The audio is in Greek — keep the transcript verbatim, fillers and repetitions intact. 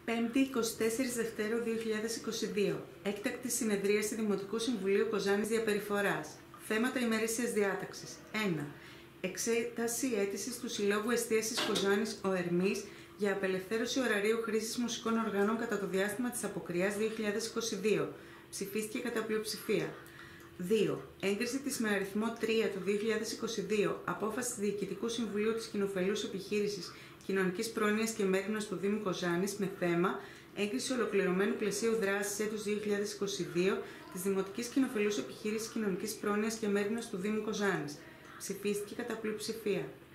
πέμπτη εικοστή τέτάρτη Δευτέρου δύο χιλιάδες είκοσι δύο. Έκτακτη συνεδρίαση Δημοτικού Συμβουλίου Κοζάνης Διαπεριφοράς. Θέματα ημερήσιας διάταξης. ένα. Εξέταση αίτησης του Συλλόγου Εστίασης Κοζάνης ο Ερμής για απελευθέρωση ωραρίου χρήσης μουσικών οργάνων κατά το διάστημα της αποκριάς δύο χιλιάδες είκοσι δύο. Ψηφίστηκε κατά πλειοψηφία. δύο. Έγκριση της με αριθμό τρία του δύο χιλιάδες είκοσι δύο απόφασης του Διοικητικού Συμβουλίου της Κοινοφελούς Επιχείρησης Κοινωνικής Πρόνοιας και Μέριμνας του Δήμου Κοζάνης με θέμα έγκριση ολοκληρωμένου πλαισίου δράσης έτους δύο χιλιάδες είκοσι δύο της Δημοτικής Κοινοφελούς Επιχείρησης Κοινωνικής Πρόνοιας και Μέριμνας του Δήμου Κοζάνης. Ψηφίστηκε κατά πλειοψηφία.